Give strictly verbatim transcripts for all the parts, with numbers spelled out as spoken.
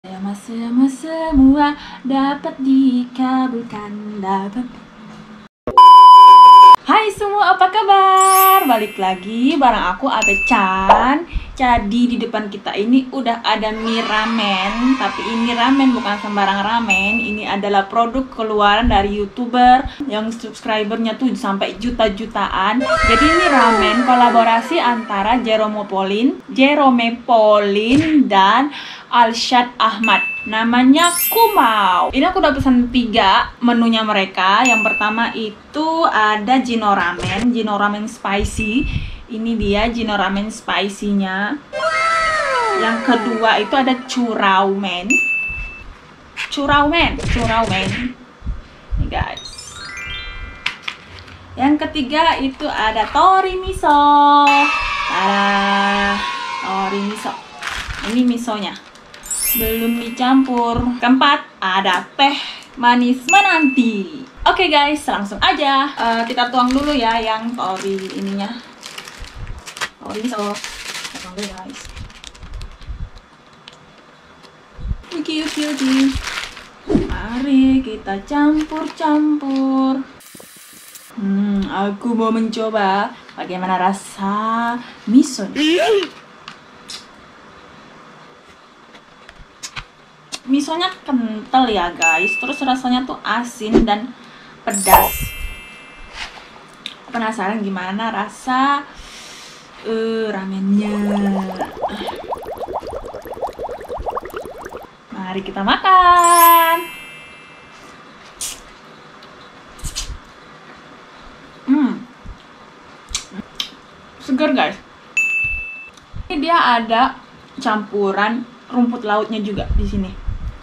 Sama-sama semua dapat dikabulkan, dapat. Hai semua, apa kabar? Balik lagi bareng aku Ape-chan. Jadi di depan kita ini udah ada mie ramen. Tapi ini ramen bukan sembarang ramen. Ini adalah produk keluaran dari YouTuber yang subscribernya tuh sampai juta-jutaan. Jadi ini ramen kolaborasi antara Jerome Pauline, Jerome Pauline dan Alshad Ahmad. Namanya Kumau. Ini aku udah pesan tiga menunya mereka. Yang pertama itu ada Jino Ramen, Jino Ramen Spicy. Ini dia Jino Ramen Spicy-nya. Yang kedua itu ada Curau Men. Curau Men, Curau Men. Nih guys. Yang ketiga itu ada Tori Miso. Tada, Tori Miso. Ini misonya. Belum dicampur. Keempat ada teh manis menanti. Oke okay guys, langsung aja uh, kita tuang dulu ya yang tori ininya. Tori miso. Tuang dulu guys. Oke oke oke. Mari kita campur-campur. Hmm, aku mau mencoba bagaimana rasa miso. Misonya kental ya guys, terus rasanya tuh asin dan pedas. Penasaran gimana rasa uh, ramennya. Mari kita makan. Hmm, segar guys. Ini dia ada campuran rumput lautnya juga di sini.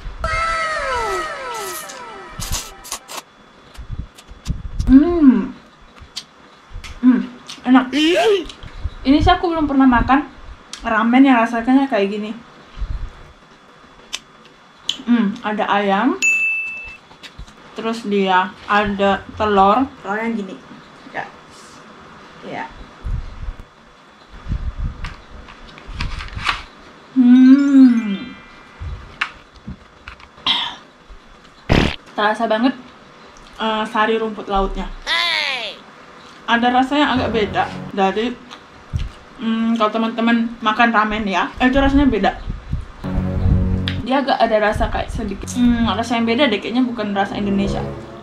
Hmm, hmm, enak. Ini sih aku belum pernah makan ramen yang rasanya kayak gini. Hmm, ada ayam, terus dia ada telur, telur yang gini, ya, ya. Hmm, terasa banget. Uh, sari rumput lautnya. Hey. Ada rasanya agak beda dari um, kalau teman-teman makan ramen ya, itu rasanya beda. Dia agak ada rasa kayak sedikit um, rasa yang beda deh, kayaknya bukan rasa Indonesia.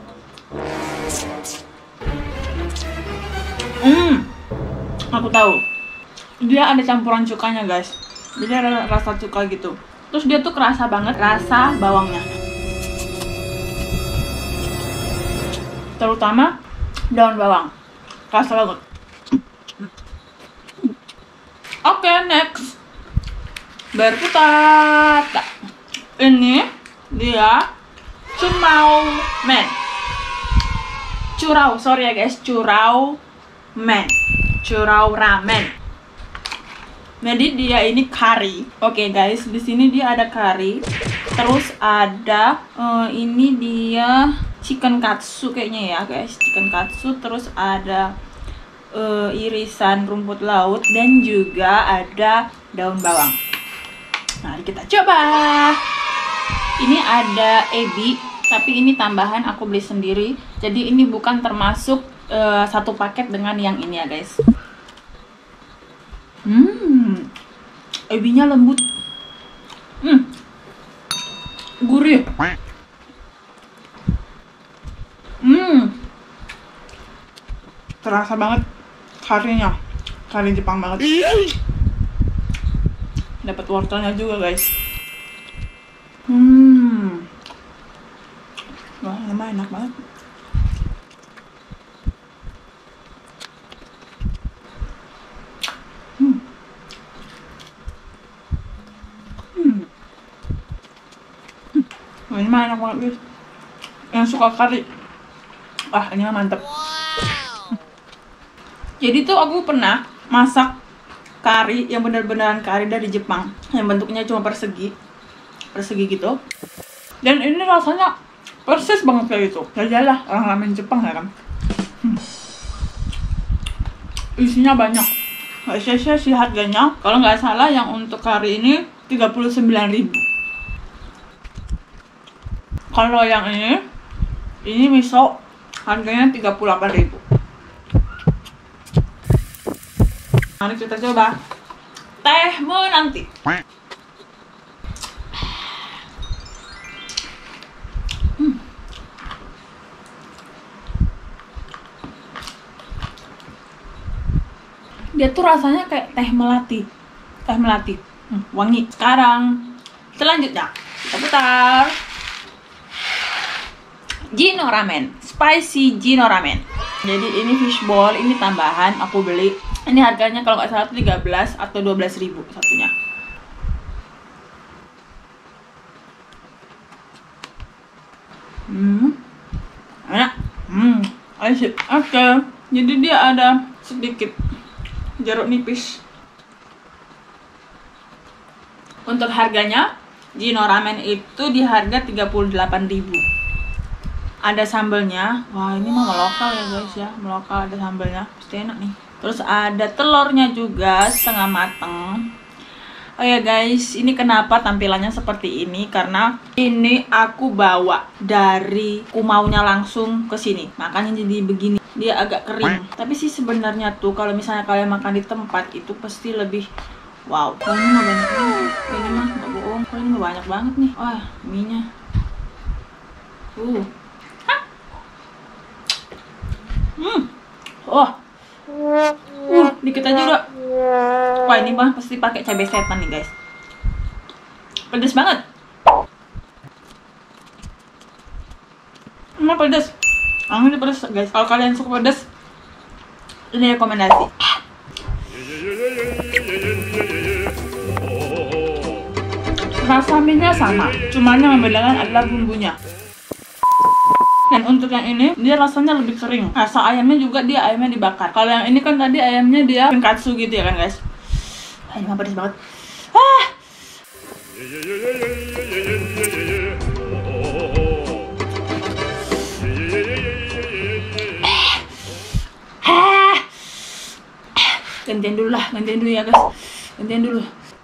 Hmm, aku tahu. Dia ada campuran cukanya guys. Jadi ada rasa cuka gitu. Terus dia tuh kerasa banget rasa bawangnya. Terutama daun bawang, kerasa banget. Oke, okay, next berputar. Ini dia Curau Men. Curau, sorry ya guys, Curau Men, Curau Ramen. Jadi dia ini kari. Oke okay, guys, di sini dia ada kari. Terus ada uh, ini dia chicken katsu kayaknya ya guys, chicken katsu. Terus ada uh, irisan rumput laut dan juga ada daun bawang. Mari kita coba. Ini ada ebi, tapi ini tambahan, aku beli sendiri. Jadi ini bukan termasuk uh, satu paket dengan yang ini ya guys. Hmm, ebinya lembut. Hmm, gurih. Hmm, terasa banget karinya, kari Jepang banget. Dapat wortelnya juga guys. Hmm, wah, emang enak banget. Hmm, hmm, hmm. Ini mah enak banget guys. Yang suka kari, wah ini mah mantep. Wow. Jadi tuh aku pernah masak kari yang benar-benaran kari dari Jepang, yang bentuknya cuma persegi, persegi gitu. Dan ini rasanya persis banget kayak gitu. Jajalah orang ramen Jepang ya kan. Hmm. Isinya banyak. Gak sia-sia sih harganya. Kalau nggak salah yang untuk kari ini tiga puluh sembilan ribu. Kalau yang ini, ini miso harganya tiga puluh delapan ribu. Mari kita coba teh menanti. Hmm. Dia tuh rasanya kayak teh melati, teh melati, hmm, wangi. Sekarang selanjutnya kita putar. Jino ramen, spicy Jino ramen. Jadi ini fishball, ini tambahan aku beli. Ini harganya kalau nggak salah tiga belas atau dua belas ribu satunya. Hmm, enak. Hmm, asik. Oke, okay. Jadi dia ada sedikit jeruk nipis. Untuk harganya, Jino ramen itu di harga tiga puluh delapan ribu. Ada sambelnya. Wah, ini mah melokal ya guys ya. Melokal, ada sambelnya. Pasti enak nih. Terus ada telurnya juga setengah mateng. Oh ya guys, ini kenapa tampilannya seperti ini? Karena ini aku bawa dari kumaunya langsung ke sini. Makanya jadi begini. Dia agak kering. Tapi sih sebenarnya tuh kalau misalnya kalian makan di tempat itu pasti lebih wow. Oh, ini mah banyak banget. Ini mah nggak bohong. Oh, ini mah banyak banget nih. Wah, mie-nya. Uh. Hmm. Oh. Uh, dikit aja udah. Wah, ini mah pasti pakai cabai setan nih, guys. Pedes banget. Emang pedes. Ah, ini pedes, guys. Kalau kalian suka pedes, ini rekomendasi. Rasa mie-nya sama, cuman yang membedakan adalah bumbunya. Dan untuk yang ini, dia rasanya lebih kering. Rasa ayamnya juga dia ayamnya dibakar. Kalau yang ini kan tadi ayamnya dia tonkatsu gitu ya kan guys. Ah, ini mah pedas banget. Ah. Ah. Gantian dulu lah, gantian dulu ya guys. Gantian dulu.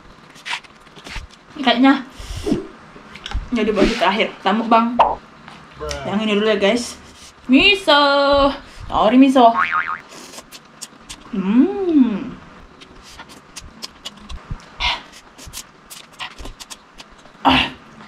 Ini kayaknya jadi baju terakhir. Tamu bang. Yang ini dulu ya guys. Miso. Tori miso. Hmm. Ah.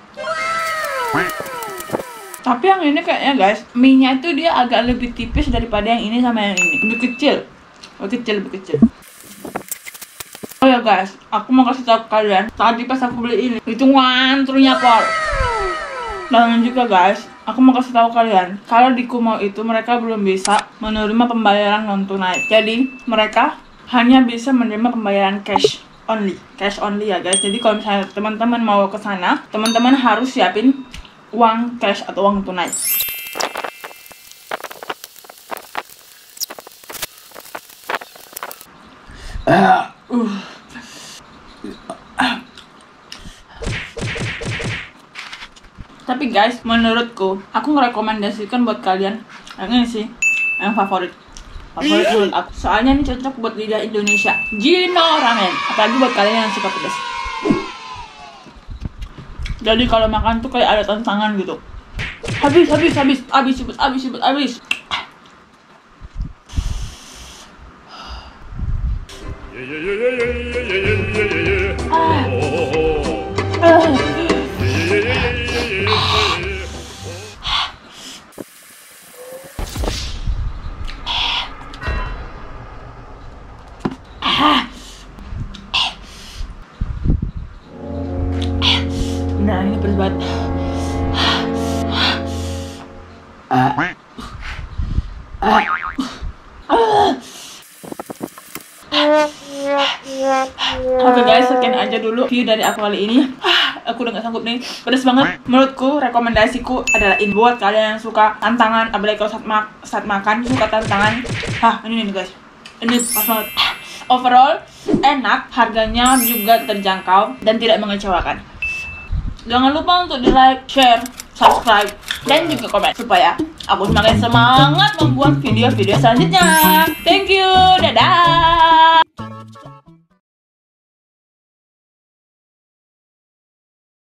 Tapi yang ini kayaknya guys, mie-nya itu dia agak lebih tipis daripada yang ini sama yang ini. Lebih kecil. Lebih kecil, lebih kecil. Oh ya guys, aku mau kasih tahu kalian, tadi pas aku beli ini, itu ngantrunya pol. Dan juga guys, aku mau kasih tahu kalian, kalau di Kumau itu mereka belum bisa menerima pembayaran non tunai. Jadi mereka hanya bisa menerima pembayaran cash only, cash only ya guys. Jadi kalau misalnya teman-teman mau ke sana, teman-teman harus siapin uang cash atau uang tunai. Uh, uh. Tapi guys, menurutku, aku merekomendasikan buat kalian yang ini sih, yang favorit favorit menurut aku. Soalnya ini cocok buat lidah Indonesia, Jino ramen. Apalagi buat kalian yang suka pedas. Jadi kalau makan tuh kayak ada tantangan gitu. Habis, habis, habis, habis, habis, habis, habis, habis. Ah. Ah. Nah, ini pedas banget. Oke guys, sekian aja dulu video dari aku kali ini. Aku udah gak sanggup nih, pedas banget. Menurutku, rekomendasiku adalah ini buat kalian yang suka tantangan. Apalagi kalau saat, mak saat makan, suka tantangan. Hah, ini nih guys, ini pas banget. Overall, enak, harganya juga terjangkau dan tidak mengecewakan. Jangan lupa untuk di like, share, subscribe, dan juga komen supaya aku semakin semangat membuat video-video selanjutnya. Thank you, dadah.